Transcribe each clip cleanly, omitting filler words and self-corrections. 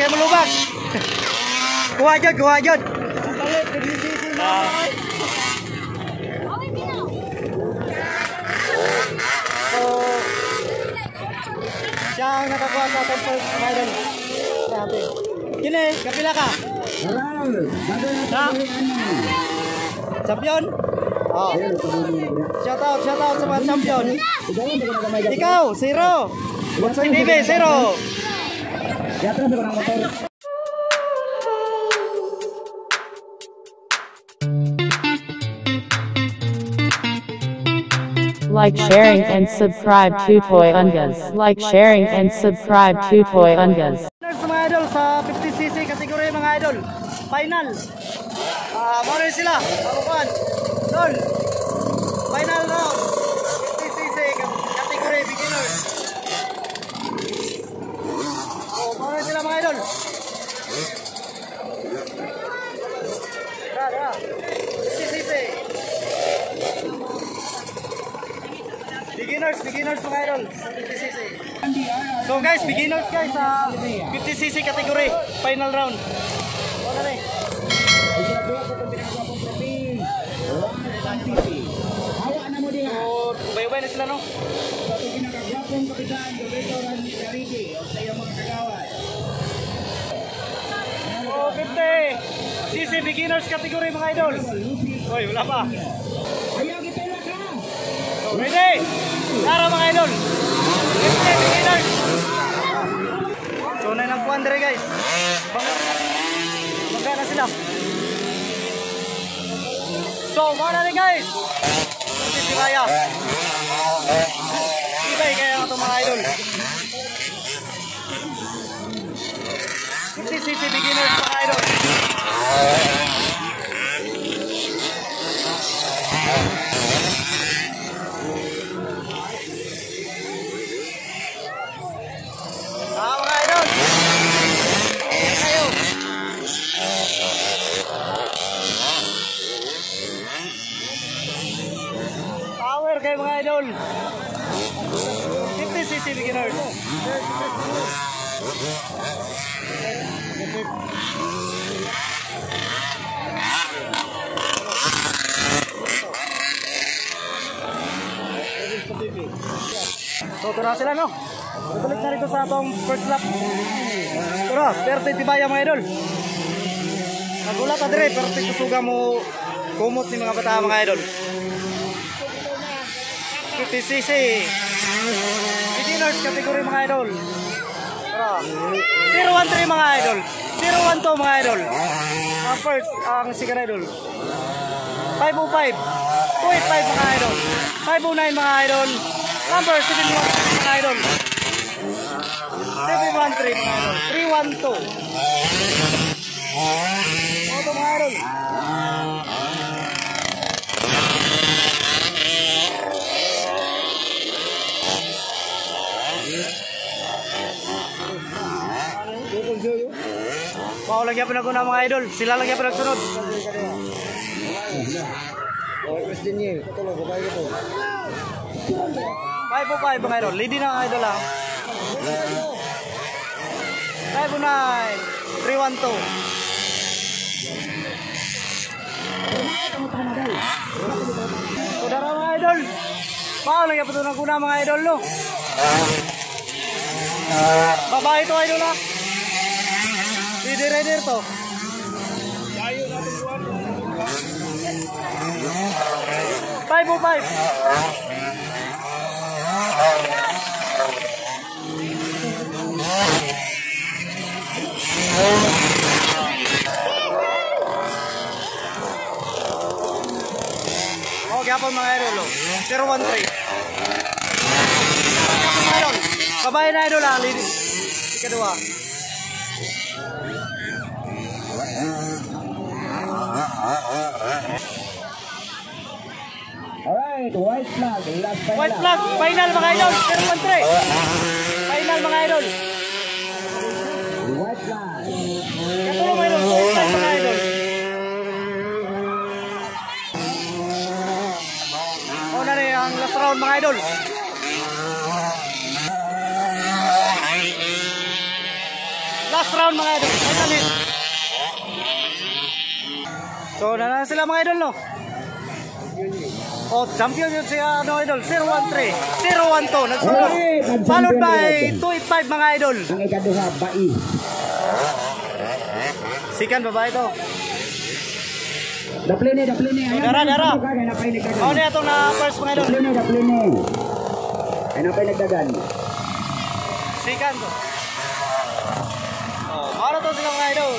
kayo malubag. Kuha dyan, kuha dyan. So, siya ang nakakuha sa atin first medal. Grabe. Kini, kapila ka? Ha? Champion? Oh. Shout out sa mga champion. Ikaw, 0. Si Bibi, 0. Like, sharing and subscribe to Toy Ungas. Like, sharing and subscribe to Toy Ungas. Mga idol sa 50cc kategory mga idol. Final. Muna sila. Pabukuan. Dol. Final round. 50cc kategory beginners. Muna sila mga idol. Tara. 50cc. Beginners mga idol sa 50cc. So guys, beginners guys sa 50cc category, final round. Wala na eh. So, bay-bay na sila no? Oh, 50cc beginners category mga idol. Hoy, wala pa. So, ready? Tara mga idol. 50 beginners. So, nagpuan dire guys. Bangga na sila. So, mga na guys. Hindi kaya. Ibay kaya ito mga idol. 50cc beginners mga idol. Power kayo mga idol. 50cc beginners. So tara sila no. Balik na rito sa atong first lap. Tara, perte tibaya mga idol. Nagulat na dire, perte kusuga mo kumot ni mga bata mga idol. 50cc beginners category mga idol. Tara. 013 mga idol. 012 mga idol. First ang second idol. 505. 285 mga idol. 509 mga idol. Number 713 mga idol. 713 mga idol. 312. Ito mga idol. Wow, lagyan pa na ko na mga idol. Sila lagyan pa nagsunod. Question niya. Ito lang, babae ito. 505 mga idol. Lady na ang idol lang. 509. 312. So, dara mga idol. Wow, lagyan pa ito na ko na mga idol no. Babae ito idol ha. Rider to. Layo natin buwan. 505. Oh, gapon mga idol. 013. Mga idol. Babae na idol ha. Ikadua. Alright, white flag, last final. White flag, final mga idol, 013. Final mga idol. White flag. Katulong mga idol, white flag mga idol. O na rin ang last round mga idol. Last round mga idol. Final hit. So, na sila mga idol, no? Oh, champion yun siya, ano, idol. 0-1-3. 0-1-2. Nagsunod. Followed by 2-8-5 mga idol. Ang ikaduha, bai. Sikan, babae to. Dapline. Dara. Oh, niya itong na first mga idol. Dapline. Ay napay nagdagan. Sikan to. Oh, maro to sila mga idol.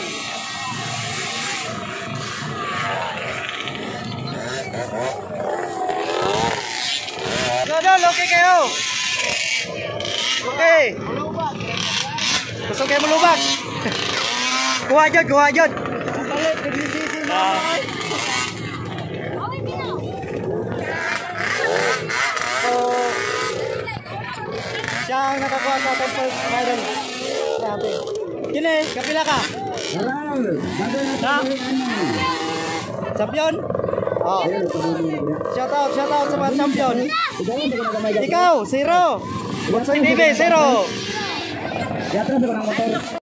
Idol, okay kayo. Okay. Gusto kayo malubag. Kuha dyan. So, siya ang nakakuha sa ating first medal. Sabi. Kini, kapila ka? Aral. Ha? Champion? Oh. Shout out sa mga champion. Ikaw, 0. Sa TV, 0. Yatra sa kanang motor.